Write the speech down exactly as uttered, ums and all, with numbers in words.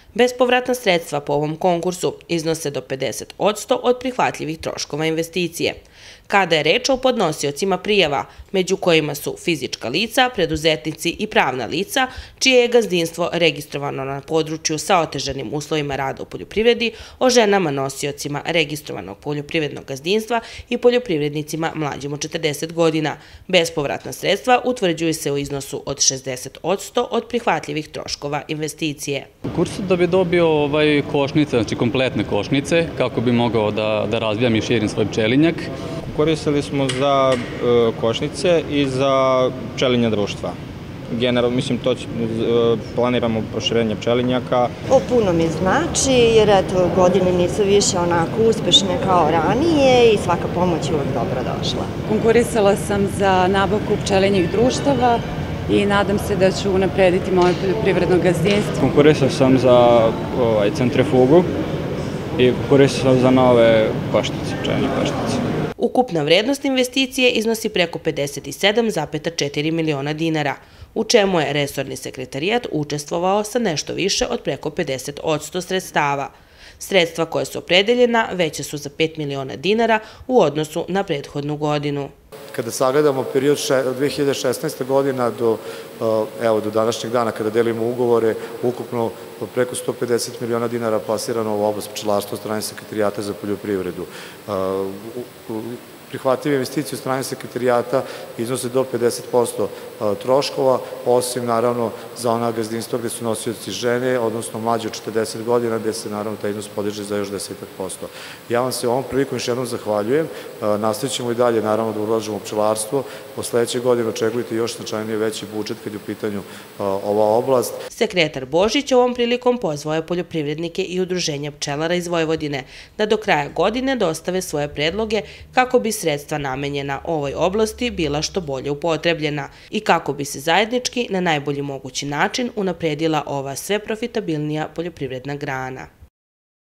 Bespovratna sredstva po ovom konkursu iznose do pedeset posto od prihvatljivih troškova investicije. Kada je reč o podnosiocima prijava, među kojima su fizička lica, preduzetnici i pravna lica, čije je gazdinstvo registrovano na području sa otežanim uslovima rada u poljoprivredi, o ženama nosiocima registrovanog poljoprivrednog gazdinstva i poljoprivrednicima mlađim od četrdeset godina. Bespovratna sredstva utvrđuju se u iznosu od šezdeset posto od prihvatljivih troškova investicije. Kurs da bi dobio ovaj košnice, znači kompletne košnice, kako bi mogao da, da razvijam i širim svoj pčelinjak. Koristili smo za e, košnice i za pčelinja društva. Generalno, mislim, to će, e, planiramo proširenje pčelinjaka. O, puno mi znači, jer eto, godine nisu više onako uspešne kao ranije i svaka pomoć je uvek dobro došla. Konkurisala sam za nabavku pčelinjih društava i nadam se da ću unaprediti moje poljoprivredno gazdinstvo. Konkurisao sam za ovaj, centrifugu i konkurisao sam za nove košnice, pčelinje košnice. Ukupna vrednost investicije iznosi preko pedeset sedam zarez četiri miliona dinara, u čemu je resorni sekretarijat učestvovao sa nešto više od preko pedeset posto sredstava. Sredstva koja su opredeljena veća su za pet miliona dinara u odnosu na prethodnu godinu. Kada sagledamo period od dve hiljade šesnaeste. godina do, evo, do današnjeg dana, kada delimo ugovore, ukupno preko sto pedeset miliona dinara plasirano u oblast pčelarstva od strane Sekretarijata za poljoprivredu. Prihvatljive investicije od strane sekretarijata iznose do pedeset posto troškova, osim naravno za ona gazdinstva gde su nosioci žene, odnosno mlađe od četrdeset godina, gde se naravno taj iznos podiže za još deset posto. Ja vam se ovom prilikom još jednom zahvaljujem. Nastavit ćemo i dalje naravno da ulažemo u pčelarstvo. Po sledeće godine očekujte još značajnije veći budžet kad je u pitanju ova oblast. Sekretar Božić ovom prilikom pozvao je poljoprivrednike i udruženja pčelara iz Vojvodine da do kraja godine dostave svoje predloge kako bi sredstva namenjena ovoj oblasti bila što bolje upotrebljena i kako bi se zajednički na najbolji mogući način unapredila ova sve profitabilnija poljoprivredna grana.